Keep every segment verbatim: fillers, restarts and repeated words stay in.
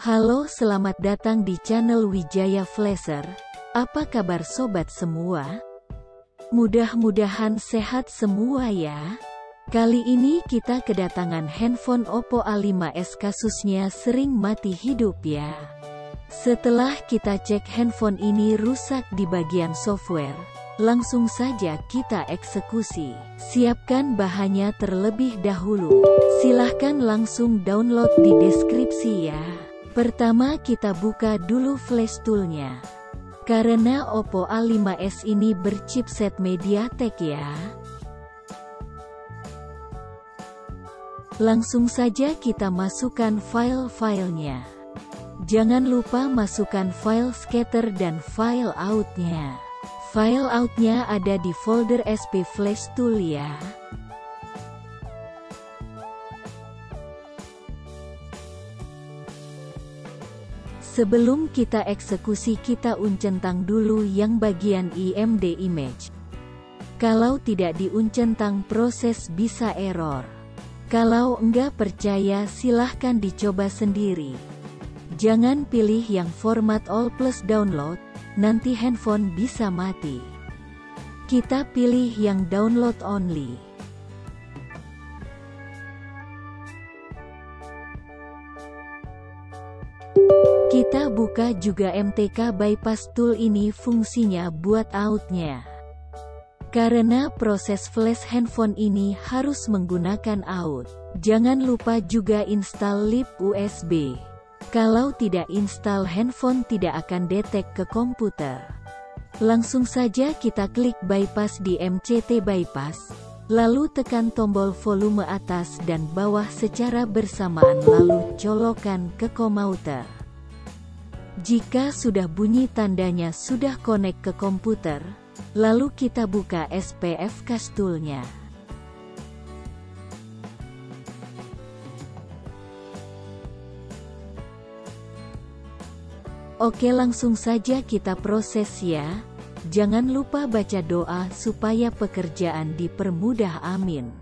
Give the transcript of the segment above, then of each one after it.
Halo, selamat datang di channel Wijaya Flasher. Apa kabar sobat semua? Mudah-mudahan sehat semua ya. Kali ini kita kedatangan handphone Oppo A lima s, kasusnya sering mati hidup ya. Setelah kita cek handphone ini rusak di bagian software, langsung saja kita eksekusi. Siapkan bahannya terlebih dahulu. Silahkan langsung download di deskripsi ya. Pertama kita buka dulu flash toolnya. Karena Oppo A lima s ini berchipset MediaTek ya. Langsung saja kita masukkan file-filenya. Jangan lupa masukkan file scatter dan file outnya. File outnya ada di folder S P Flash Tool ya. Sebelum kita eksekusi, kita uncentang dulu yang bagian I M D image. Kalau tidak diuncentang, proses bisa error. Kalau enggak percaya, silahkan dicoba sendiri. Jangan pilih yang format all plus download, nanti handphone bisa mati. Kita pilih yang download only. Kita buka juga M T K Bypass Tool, ini fungsinya buat outnya. Karena proses flash handphone ini harus menggunakan out. Jangan lupa juga install lip U S B. Kalau tidak install, handphone tidak akan detect ke komputer. Langsung saja kita klik bypass di M C T Bypass, lalu tekan tombol volume atas dan bawah secara bersamaan, lalu colokkan ke komputer. Jika sudah bunyi tandanya sudah connect ke komputer, lalu kita buka S P F Cache toolnya. Oke, langsung saja kita proses ya. Jangan lupa baca doa supaya pekerjaan dipermudah, amin.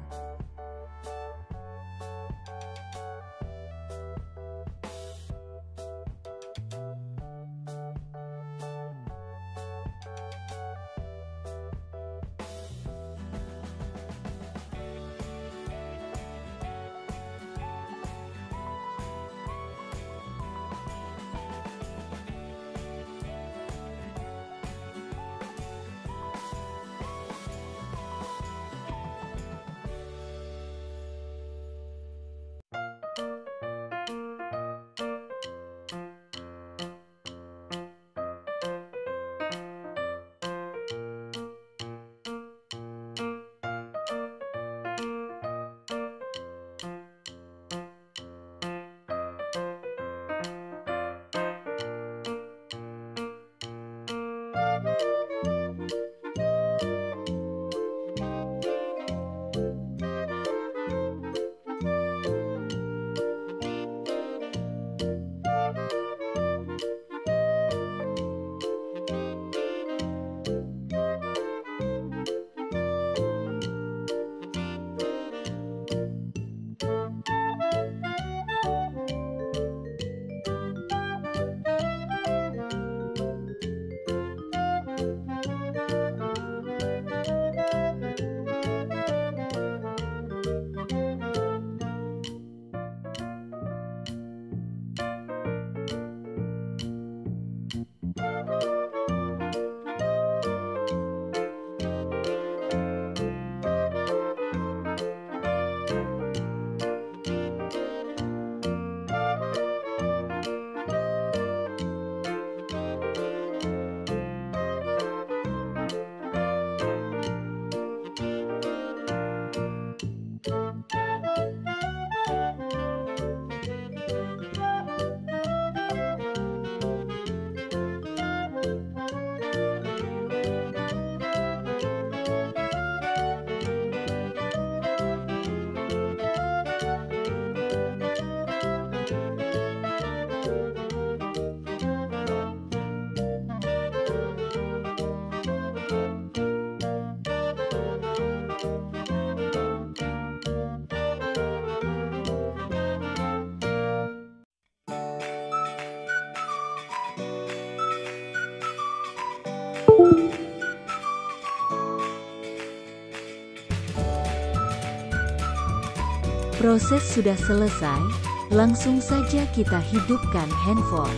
Proses sudah selesai, langsung saja kita hidupkan handphone.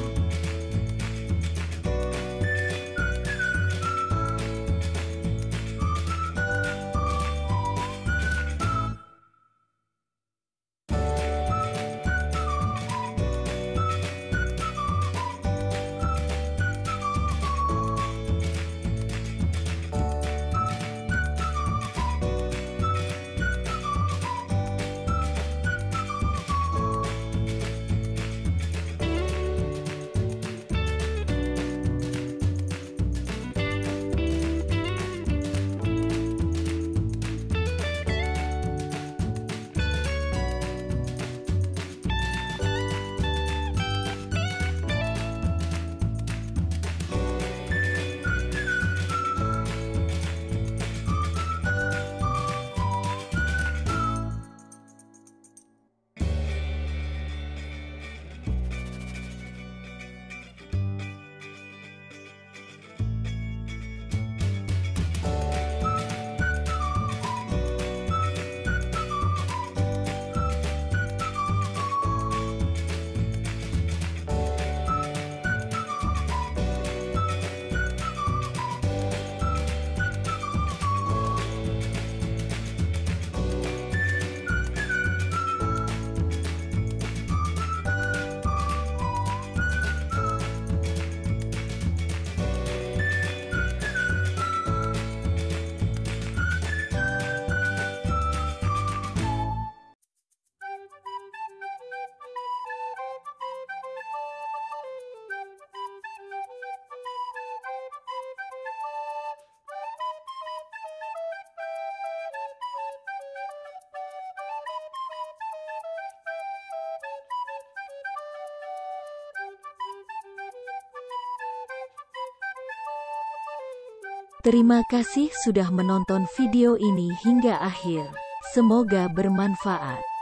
Terima kasih sudah menonton video ini hingga akhir. Semoga bermanfaat.